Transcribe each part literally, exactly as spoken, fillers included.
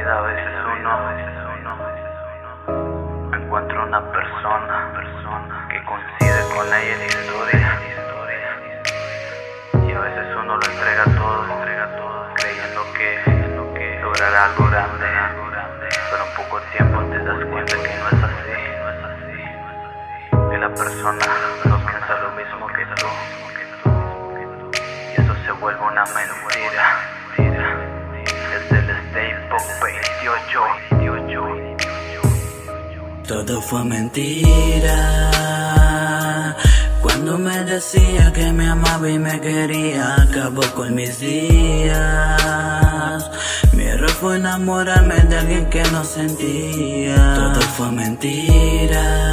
vida a veces uno encuentra una persona que coincide con ella en historia, y a veces uno lo entrega todo creyendo que logrará algo grande, pero en poco tiempo te das cuenta que no es así, que la persona no piensa lo mismo que tú, y eso se vuelve una mentira. Desde el Stay Pop veintiocho, todo fue mentira. Cuando me decía que me amaba y me quería, acabó con mis días. Mi error fue enamorarme de alguien que no sentía. Todo fue mentira.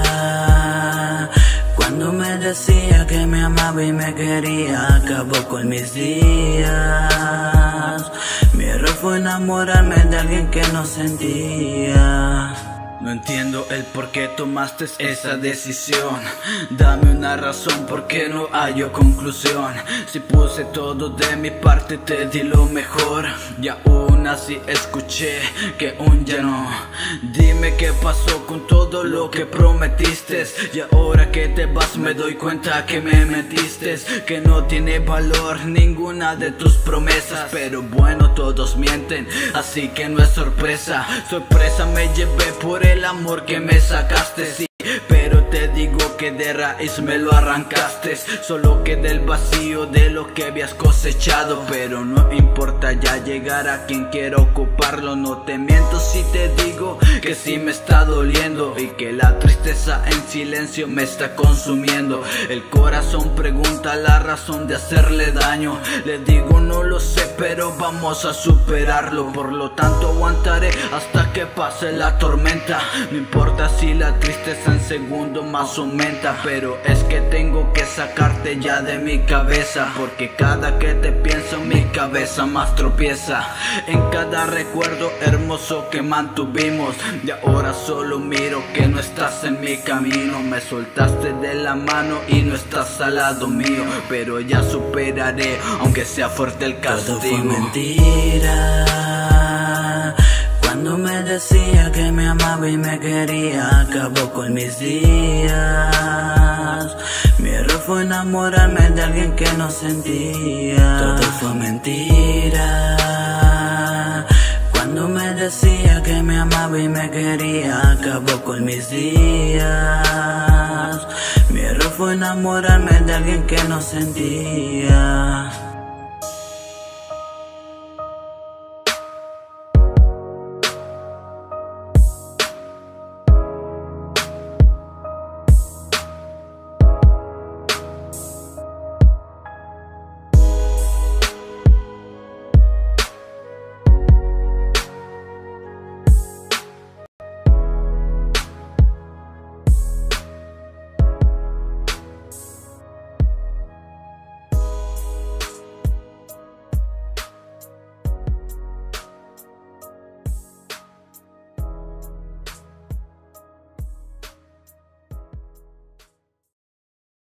Cuando me decía que me amaba y me quería, acabó con mis días. Mi error fue enamorarme de alguien que no sentía. No entiendo el por qué tomaste esa decisión. Dame una razón por qué no hallo conclusión. Si puse todo de mi parte, te di lo mejor, y aún así escuché que un ya no. Dime qué pasó con todo lo que prometiste, y ahora que te vas me doy cuenta que me mentiste, que no tiene valor ninguna de tus promesas. Pero bueno, todos mienten, así que no es sorpresa. Sorpresa me llevé por el amor que me sacaste, sí, pero te digo que de raíz me lo arrancaste. Solo queda el vacío de lo que habías cosechado, pero no importa, ya llegará quien quiera ocuparlo. No te miento si te digo que sí me está doliendo, y que la tristeza en silencio me está consumiendo. El corazón pregunta la razón de hacerle daño. Le digo no lo sé, pero vamos a superarlo. Por lo tanto aguantaré hasta que pase la tormenta. No importa si la tristeza en segundo más aumenta, pero es que tengo que sacarte ya de mi cabeza, porque cada que te pienso mi cabeza más tropieza. En cada recuerdo hermoso que mantuvimos, y ahora solo miro que no estás en mi camino. Me soltaste de la mano y no estás al lado mío, pero ya superaré aunque sea fuerte el castigo. Todo fue mentira. Cuando me decía que me amaba y me quería, acabó con mis días. Mi error fue enamorarme de alguien que no sentía. Todo fue mentira. Cuando me decía que me amaba y me quería, acabó con mis días. Mi error fue enamorarme de alguien que no sentía.